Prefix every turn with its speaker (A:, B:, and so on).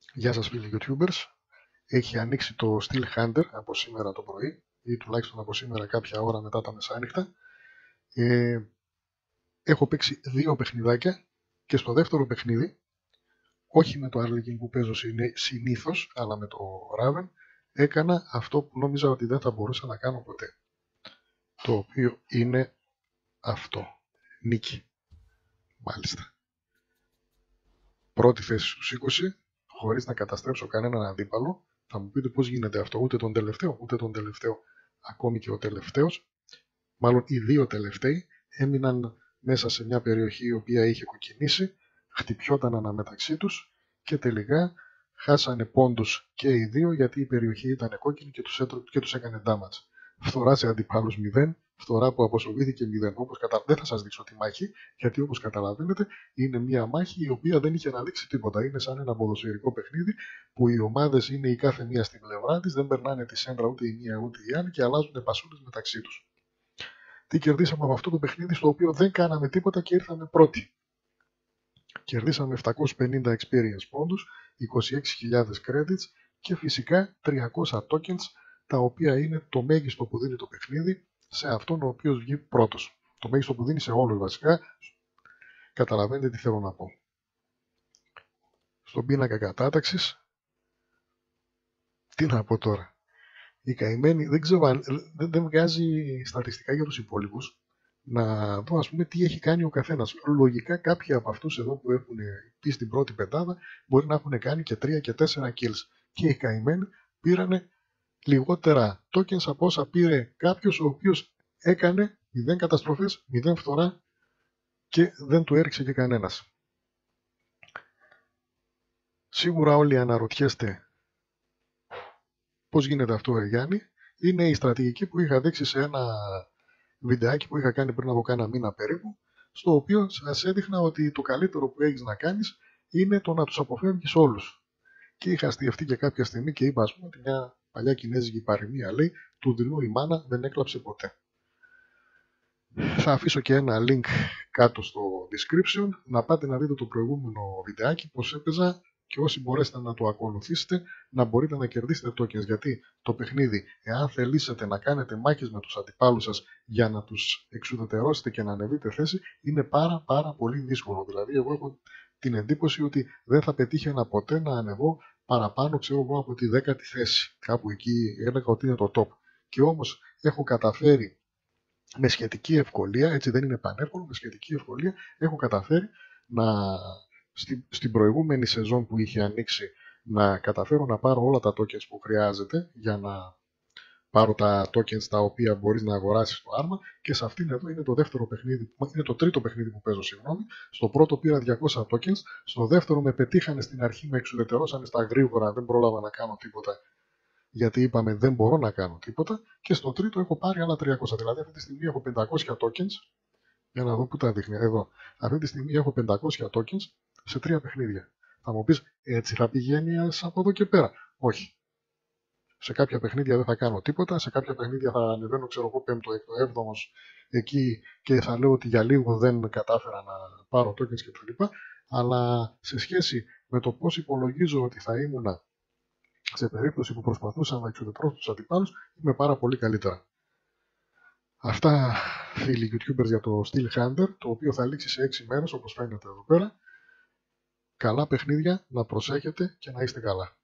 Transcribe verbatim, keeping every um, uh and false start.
A: Γεια σας φίλοι YouTubers. Έχει ανοίξει το Steel Hunter από σήμερα το πρωί ή τουλάχιστον από σήμερα κάποια ώρα μετά τα μεσάνυχτα. Ε, έχω παίξει δύο παιχνιδάκια και στο δεύτερο παιχνίδι, όχι με το Arlequin που παίζω συνήθως, αλλά με το Raven, έκανα αυτό που νόμιζα ότι δεν θα μπορούσα να κάνω ποτέ. Το οποίο είναι αυτό. Νίκη. Μάλιστα. Πρώτη θέση στους είκοσι, χωρίς να καταστρέψω κανέναν αντίπαλο. Θα μου πείτε πώς γίνεται αυτό, ούτε τον τελευταίο, ούτε τον τελευταίο, ακόμη και ο τελευταίος. Μάλλον οι δύο τελευταίοι έμειναν μέσα σε μια περιοχή η οποία είχε κοκκινήσει, χτυπιόταν αναμεταξύ τους και τελικά χάσανε πόντους και οι δύο γιατί η περιοχή ήταν κόκκινη και τους, έτρο... και τους έκανε damage. Φθορά σε αντιπάλους μηδέν, φθορά που αποσοβήθηκε μηδέν. Όπως κατα... Δεν θα σας δείξω τη μάχη, γιατί όπως καταλαβαίνετε είναι μια μάχη η οποία δεν είχε να δείξει τίποτα. Είναι σαν ένα ποδοσφαιρικό παιχνίδι που οι ομάδες είναι η κάθε μία στην πλευρά της, δεν περνάνε τη σέντρα ούτε η μία ούτε η άλλη και αλλάζουν πασούλες μεταξύ τους. Τι κερδίσαμε από αυτό το παιχνίδι στο οποίο δεν κάναμε τίποτα και ήρθαμε πρώτοι. Κερδίσαμε επτακόσιους πενήντα experience πόντους, είκοσι έξι χιλιάδες credits και φυσικά τριακόσια tokens, τα οποία είναι το μέγιστο που δίνει το παιχνίδι σε αυτόν ο οποίος βγει πρώτος. Το μέγιστο που δίνει σε όλους βασικά. Καταλαβαίνετε τι θέλω να πω. Στον πίνακα κατάταξης, τι να πω τώρα. Η καημένη δεν ξέρω αν δεν, δεν βγάζει στατιστικά για τους υπόλοιπους. Να δω ας πούμε τι έχει κάνει ο καθένας. Λογικά κάποιοι από αυτούς εδώ που έχουν πει στην πρώτη πεντάδα μπορεί να έχουν κάνει και τρία και τέσσερα kills. Και οι καημένοι πήρανε λιγότερα tokens από όσα πήρε κάποιος ο οποίος έκανε μηδέν καταστροφές, μηδέν φθορά και δεν του έριξε και κανένας. Σίγουρα όλοι αναρωτιέστε πώς γίνεται αυτό, ρε Γιάννη. Είναι η στρατηγική που είχα δείξει σε ένα βιντεάκι που είχα κάνει πριν από κάνα μήνα περίπου, στο οποίο σας έδειχνα ότι το καλύτερο που έχεις να κάνεις είναι το να τους αποφεύγεις όλους. Και είχα αστιευτεί και κάποια στιγμή και είπα, ας πούμε, ότι μια παλιά κινέζικη παροιμία λέει: του δειλού η μάνα δεν έκλαψε ποτέ. Θα αφήσω και ένα link κάτω στο description να πάτε να δείτε το προηγούμενο βιντεάκι πώς έπαιζα και όσοι μπορέσετε να το ακολουθήσετε να μπορείτε να κερδίσετε tokens, γιατί το παιχνίδι, εάν θελήσετε να κάνετε μάχες με τους αντιπάλους σας για να τους εξουδετερώσετε και να ανεβείτε θέση, είναι πάρα πάρα πολύ δύσκολο. Δηλαδή εγώ έχω την εντύπωση ότι δεν θα πετύχαινα ποτέ να ανεβώ παραπάνω, ξέρω εγώ, από τη δέκατη θέση. Κάπου εκεί έλεγα ότι είναι το top. Και όμως έχω καταφέρει με σχετική ευκολία, έτσι δεν είναι πανεύκολο, με σχετική ευκολία έχω καταφέρει να στην, στην προηγούμενη σεζόν που είχε ανοίξει να καταφέρω να πάρω όλα τα tokens που χρειάζεται για να πάρω τα tokens τα οποία μπορείς να αγοράσεις στο άρμα και σε αυτήν εδώ είναι το δεύτερο παιχνίδι, είναι το τρίτο παιχνίδι που παίζω, συγγνώμη. Στο πρώτο πήρα διακόσια tokens, στο δεύτερο με πετύχανε στην αρχή, με εξουδετερώσανε στα γρήγορα, δεν πρόλαβα να κάνω τίποτα γιατί είπαμε δεν μπορώ να κάνω τίποτα και στο τρίτο έχω πάρει άλλα τριακόσια, δηλαδή αυτή τη στιγμή έχω πεντακόσια tokens, για να δω που τα δείχνει, εδώ, αυτή τη στιγμή έχω πεντακόσια tokens σε τρία παιχνίδια. Θα μου πεις, έτσι θα πηγαίνει από εδώ και πέρα. Όχι. Σε κάποια παιχνίδια δεν θα κάνω τίποτα, σε κάποια παιχνίδια θα ανεβαίνω, ξέρω εγώ, πέμπτο, έκτο, έβδομος εκεί και θα λέω ότι για λίγο δεν κατάφερα να πάρω tokens κτλ. Αλλά σε σχέση με το πώς υπολογίζω ότι θα ήμουνα σε περίπτωση που προσπαθούσα να εξουδετερώσω τους αντιπάλους, είμαι πάρα πολύ καλύτερα. Αυτά, φίλοι YouTubers, για το Steel Hunter, το οποίο θα λήξει σε έξι μέρες, όπως φαίνεται εδώ πέρα. Καλά παιχνίδια, να προσέχετε και να είστε καλά.